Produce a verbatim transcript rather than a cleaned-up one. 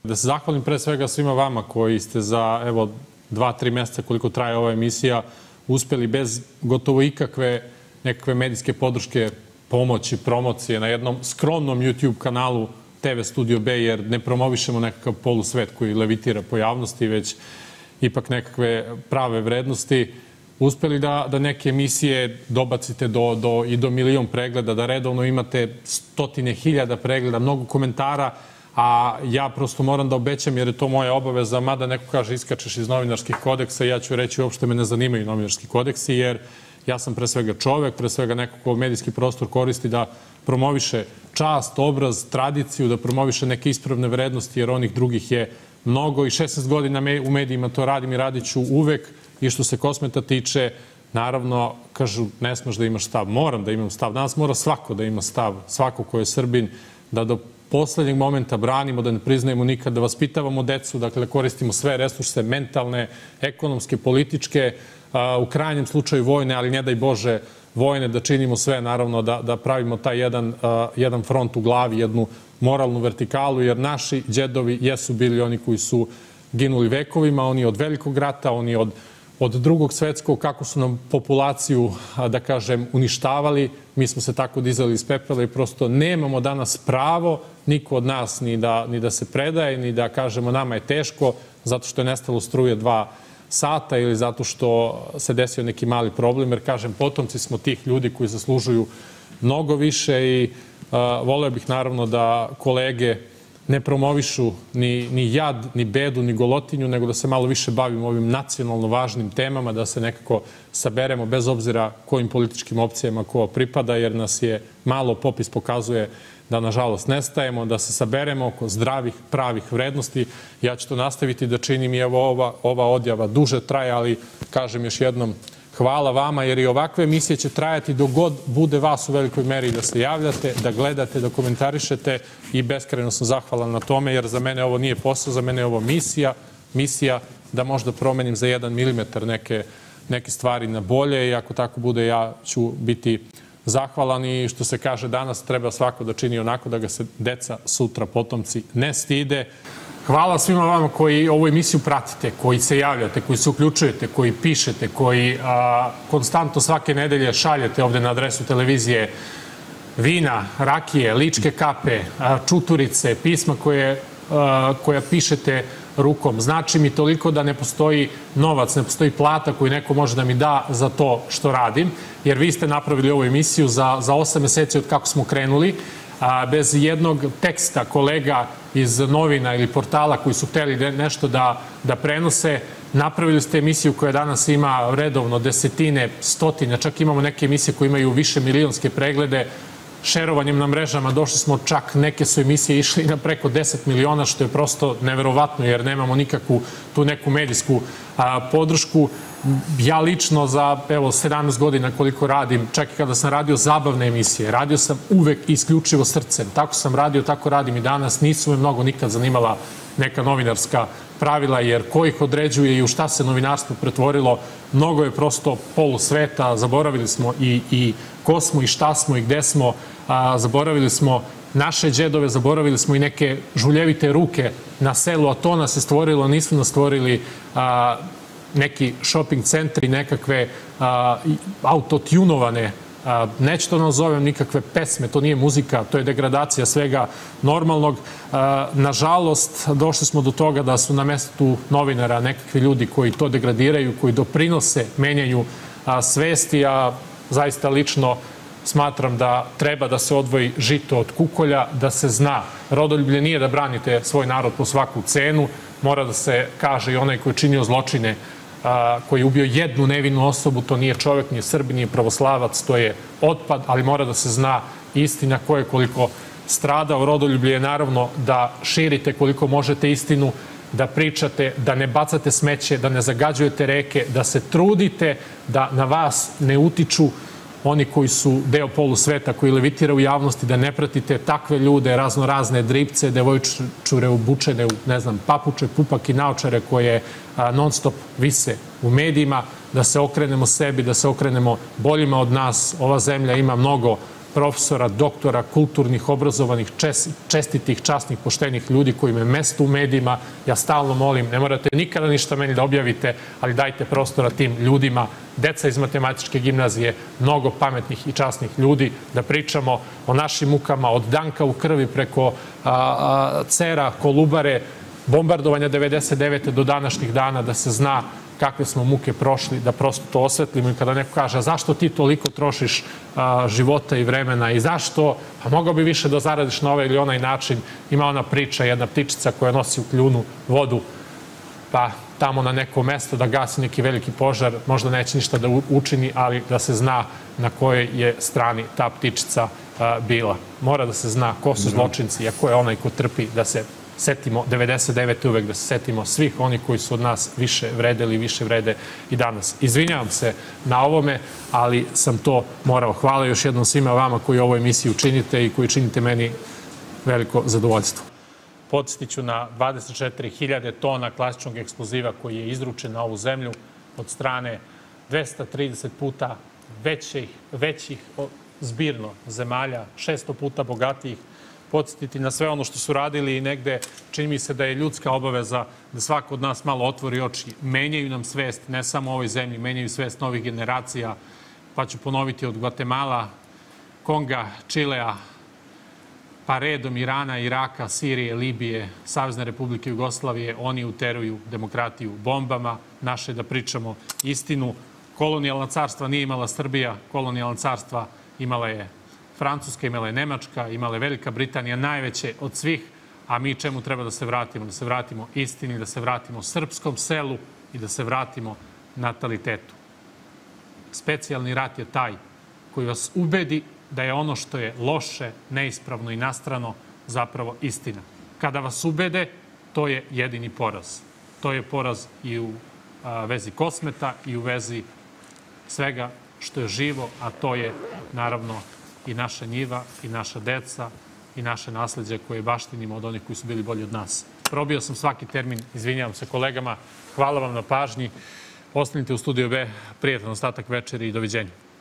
Da se zahvalim pre svega svima vama koji ste za, evo, dva, tri mjeseca koliko traje ova emisija, uspjeli bez gotovo ikakve nekakve medijske podrške, pomoći, promocije na jednom skromnom YouTube kanalu T V Studio B, jer ne promovišemo nekakav polusvet koji levitira po javnosti, već ipak nekakve prave vrednosti. Uspjeli da, da neke emisije dobacite do, do, i do milion pregleda, da redovno imate stotine hiljada pregleda, mnogo komentara, a ja prosto moram da obećam, jer je to moja obaveza, mada neko kaže iskačeš iz novinarskih kodeksa, ja ću reći uopšte me ne zanimaju novinarski kodeksi, jer ja sam pre svega čovek, pre svega neko ko medijski prostor koristi da promoviše čast, obraz, tradiciju, da promoviše neke ispravne vrednosti, jer onih drugih je mnogo i šesnaest godina u medijima to radim i radit ću uvek. I što se Kosmeta tiče, naravno, kažu, ne smeš da imaš stav. Moram da imam stav. Danas mora svako da ima stav, svako ko je Srbin, da do poslednjeg momenta branimo, da ne priznajemo nikad, da vaspitavamo decu, dakle, koristimo sve resurse, mentalne, ekonomske, političke, u krajnjem slučaju vojne, ali ne daj Bože vojne, da činimo sve, naravno, da, da pravimo taj jedan, jedan front u glavi, jednu moralnu vertikalu, jer naši djedovi jesu bili oni koji su ginuli vekovima, oni od Velikog rata, oni od od drugog svetskog, kako su nam populaciju, da kažem, uništavali. Mi smo se tako dizali iz pepela i prosto nemamo danas pravo, niko od nas, ni da, ni da se predaje, ni da kažemo nama je teško, zato što je nestalo struje dva sata ili zato što se desio neki mali problem, jer, kažem, potomci smo tih ljudi koji zaslužuju mnogo više i uh, voleo bih naravno da kolege ne promovišu ni, ni jad, ni bedu, ni golotinju, nego da se malo više bavimo ovim nacionalno važnim temama, da se nekako saberemo bez obzira kojim političkim opcijama ko pripada, jer nas je malo, popis pokazuje da nažalost nestajemo, da se saberemo oko zdravih, pravih vrednosti. Ja ću to nastaviti da činim i evo ova, ova odjava duže traje, ali kažem još jednom, hvala vama, jer i ovakve emisije će trajati dok god bude vas u velikoj meri da se javljate, da gledate, da komentarišete i beskrajno sam zahvalan na tome, jer za mene ovo nije posao, za mene je ovo misija, misija da možda promenim za jedan milimetar neke, neke stvari na bolje i ako tako bude ja ću biti zahvalan i što se kaže danas treba svako da čini onako da ga se deca, sutra, potomci ne stide. Hvala svima vama koji ovu emisiju pratite, koji se javljate, koji se uključujete, koji pišete, koji a, konstantno svake nedelje šaljete ovde na adresu televizije vina, rakije, ličke kape, a, čuturice, pisma koje, a, koja pišete rukom. Znači mi toliko da ne postoji novac, ne postoji plata koju neko može da mi da za to što radim, jer vi ste napravili ovu emisiju za, za osam meseci od kako smo krenuli, a, bez jednog teksta kolega iz novina ili portala koji su hteli nešto da, da prenose. Napravili ste emisiju koja danas ima redovno desetine, stotine, čak imamo neke emisije koje imaju više milionske preglede. Šerovanjem na mrežama došli smo čak, neke su emisije išli na preko deset miliona, što je prosto neverovatno jer nemamo nikakvu tu neku medijsku a, podršku. Ja lično za evo sedamnaest godina koliko radim, čak i kada sam radio zabavne emisije, radio sam uvek isključivo srcem. Tako sam radio, tako radim i danas. Nisu me mnogo nikad zanimala neka novinarska pravila, jer ko ih određuje i u šta se novinarstvo pretvorilo, mnogo je prosto polusveta. Zaboravili smo i, i ko smo i šta smo i gde smo. A, zaboravili smo naše džedove, zaboravili smo i neke žuljevite ruke na selu, a to nas je stvorilo, nismo nas stvorili a, neki shopping centri, nekakve a, autotunovane, a, neću to nazovem nikakve pesme, to nije muzika, to je degradacija svega normalnog. A, nažalost, došli smo do toga da su na mestu novinara nekakvi ljudi koji to degradiraju, koji doprinose menjanju a, svesti, a zaista lično smatram da treba da se odvoji žito od kukolja, da se zna. Rodoljublje nije da branite svoj narod po svaku cenu, mora da se kaže i onaj koji je činio zločine, a, koji je ubio jednu nevinu osobu, to nije čovjek, nije Srbin, nije pravoslavac, to je otpad, ali mora da se zna istina ko je koliko stradao. Rodoljublje je naravno da širite koliko možete istinu, da pričate, da ne bacate smeće, da ne zagađujete reke, da se trudite da na vas ne utiču oni koji su deo polusveta, koji levitira u javnosti, da ne pratite takve ljude, razno razne dripce, devojčure obučene u, ne znam, papuče, pupak i naočare koje a, non stop vise u medijima, da se okrenemo sebi, da se okrenemo boljima od nas. Ova zemlja ima mnogo profesora, doktora, kulturnih, obrazovanih, čestitih, časnih, poštenih ljudi koji imaju mesto u medijima. Ja stalno molim, ne morate nikada ništa meni da objavite, ali dajte prostora tim ljudima, deca iz matematičke gimnazije, mnogo pametnih i časnih ljudi, da pričamo o našim mukama, od Danka u krvi preko Cera, Kolubare, bombardovanja devedeset devete do današnjih dana, da se zna kakve smo muke prošli, da prosto to osvetlimo. I kada neko kaže, zašto ti toliko trošiš života i vremena i zašto, pa mogao bi više da zaradiš na ovaj ili onaj način. Ima ona priča, jedna ptičica koja nosi u kljunu vodu, pa tamo na neko mesto da gasi neki veliki požar, možda neće ništa da učini, ali da se zna na kojoj je strani ta ptičica bila. Mora da se zna ko su zločinci, a ko je onaj ko trpi, da se setimo devedeset devete uvek, da se setimo svih oni koji su od nas više vredeli, više vrede i danas. Izvinjavam se na ovome, ali sam to morao. Hvala još jednom svima vama koji ovu emisiju učinite i koji činite meni veliko zadovoljstvo. Podsjetit ću na dvadeset četiri hiljade tona klasičnog eksploziva koji je izručen na ovu zemlju od strane dvesta trideset puta većih, većih zbirno zemalja, šesto puta bogatijih. Podsjetiti na sve ono što su radili i negde čini mi se da je ljudska obaveza da svako od nas malo otvori oči. Menjaju nam svest, ne samo u ovoj zemlji, menjaju svest novih generacija. Pa ću ponoviti od Gvatemala, Konga, Čilea, pa redom Irana, Iraka, Sirije, Libije, Savezne Republike Jugoslavije. Oni uteruju demokratiju bombama. Naše da pričamo istinu. Kolonijalna carstva nije imala Srbija, kolonijalna carstva imala je Francuska, imala je Nemačka, imala je Velika Britanija, najveće od svih, a mi čemu treba da se vratimo? Da se vratimo istini, da se vratimo srpskom selu i da se vratimo natalitetu. Specijalni rat je taj koji vas ubedi da je ono što je loše, neispravno i nastrano zapravo istina. Kada vas ubede, to je jedini poraz. To je poraz i u vezi kosmeta i u vezi svega što je živo, a to je naravno i naša njiva, i naša deca, i naše nasleđe koje baštinimo od onih koji su bili bolji od nas. Probio sam svaki termin, izvinjavam se kolegama, hvala vam na pažnji. Ostanite u Studiju B, prijatan ostatak večeri i doviđenja.